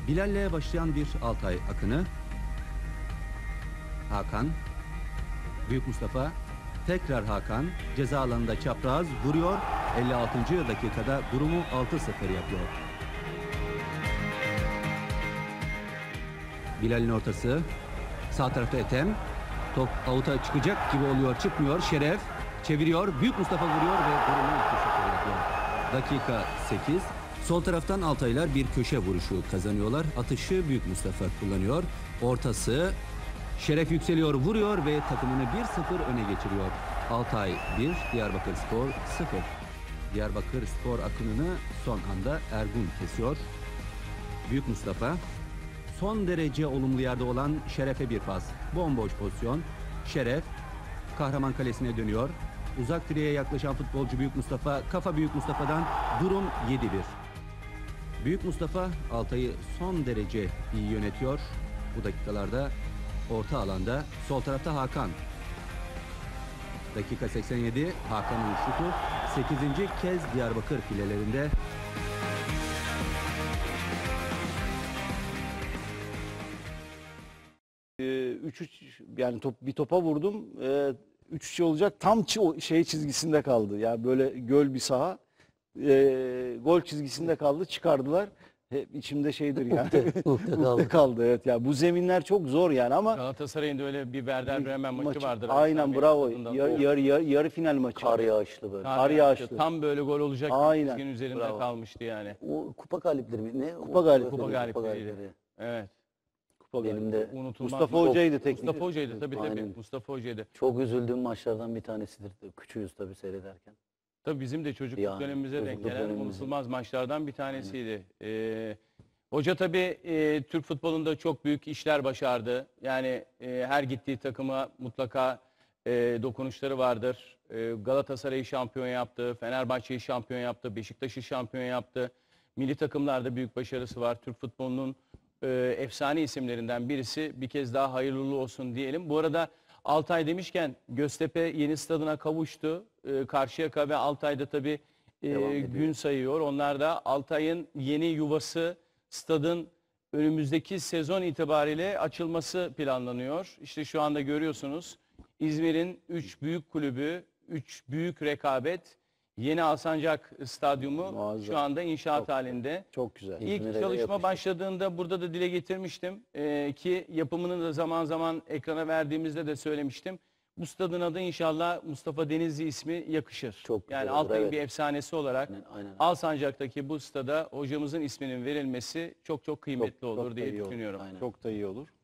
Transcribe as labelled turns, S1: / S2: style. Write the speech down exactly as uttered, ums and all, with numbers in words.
S1: Bilal'le başlayan bir Altay akını. Hakan. Büyük Mustafa. Tekrar Hakan. Ceza alanında çapraz vuruyor. elli altıncı dakikada durumu altı sıfır yapıyor. Bilal'in ortası. Sağ tarafta Ethem. Top avuta çıkacak gibi oluyor. Çıkmıyor. Şeref çeviriyor. Büyük Mustafa vuruyor ve durumu iki sıfır yapıyor. Dakika sekiz. Sol taraftan Altaylar bir köşe vuruşu kazanıyorlar. Atışı Büyük Mustafa kullanıyor. Ortası. Şeref yükseliyor, vuruyor ve takımını bir sıfır öne geçiriyor. Altay bir, Diyarbakırspor sıfır. Diyarbakırspor akınını son anda Ergun kesiyor. Büyük Mustafa. Son derece olumlu yerde olan Şeref'e bir pas. Bomboş pozisyon. Şeref Kahraman kalesine dönüyor. Uzak direğe yaklaşan futbolcu Büyük Mustafa. Kafa Büyük Mustafa'dan durum yedi bir. Büyük Mustafa Altay'ı son derece iyi yönetiyor. Bu dakikalarda orta alanda. Sol tarafta Hakan. Dakika seksen yedi. Hakan'ın şutu. sekizinci kez Diyarbakır filelerinde.
S2: üç üç yani top, bir topa vurdum. üç üç olacak. Tam çi- şey çizgisinde kaldı. Yani böyle göl bir saha. E, gol çizgisinde kaldı. Çıkardılar. Hep içimde şeydir yani.
S3: Ukde, ukde kaldı.
S2: Ukde kaldı. Evet ya, bu zeminler çok zor yani ama
S4: Galatasaray'ın da öyle bir Werder Bremen maçı,
S2: maçı-
S4: vardır.
S2: aynen,
S4: Efsane
S2: bravo.
S4: tadından.
S2: Yarı,
S4: O
S2: yarı, yarı, yarı final maçı.
S3: Kar yağışlı böyle.
S2: kar yağışlı.
S4: Tam böyle gol olacak
S2: Aynen,
S4: çizginin üzerinde
S2: bravo.
S4: kalmıştı yani.
S3: O kupa galipleri mi? Ne?
S2: Kupa
S3: O-
S2: galipleri.
S4: Kupa galipleriydi. Evet.
S2: Kupa
S3: Benim
S2: galiba.
S3: de
S4: Unutulmaz.
S2: Mustafa
S4: maç.
S2: Hoca'ydı teknik.
S4: Mustafa Hoca'ydı tabii tabii.
S3: Aynen.
S4: Mustafa Hoca'ydı.
S3: çok üzüldüğüm maçlardan bir tanesidir. Küçüğüz tabii seyrederken.
S4: Tabii bizim de çocukluk
S3: Yani,
S4: dönemimize denk
S3: çocukluk
S4: gelen
S3: dönemimize.
S4: unutulmaz maçlardan bir tanesiydi. Ee, hoca tabii e, Türk futbolunda çok büyük işler başardı. Yani e, her gittiği takıma mutlaka e, dokunuşları vardır. E, Galatasaray'ı şampiyon yaptı, Fenerbahçe'yi şampiyon yaptı, Beşiktaş'ı şampiyon yaptı. Milli takımlarda büyük başarısı var. Türk futbolunun e, efsane isimlerinden birisi. Bir kez daha hayırlı uğurlu olsun diyelim. Bu arada Altay demişken Göztepe yeni stadına kavuştu. E, Karşıyaka ve Altay'da tabii e,
S3: Devam ediyor.
S4: gün sayıyor. Onlar da Altay'ın yeni yuvası stadın önümüzdeki sezon itibariyle açılması planlanıyor. İşte şu anda görüyorsunuz İzmir'in üç büyük kulübü, üç büyük rekabet, Yeni Alsancak Stadyumu
S2: Muazzam.
S4: şu anda inşaat
S2: Çok-
S4: halinde.
S2: Çok güzel.
S4: İlk
S3: İzmir'e de
S4: çalışma
S3: yapıştı.
S4: başladığında burada da dile getirmiştim Ee, ki yapımını da zaman zaman ekrana verdiğimizde de söylemiştim. Bu stadın adı inşallah Mustafa Denizli ismi yakışır.
S3: Çok güzel
S4: yani
S3: olur,
S4: Altay'ın
S3: evet.
S4: bir efsanesi olarak
S3: Aynen, aynen.
S4: Alsancak'taki bu stada hocamızın isminin verilmesi çok çok kıymetli
S2: Çok-
S4: olur
S2: çok da
S4: diye
S2: iyi olur.
S4: düşünüyorum.
S3: Aynen.
S2: Çok da iyi olur.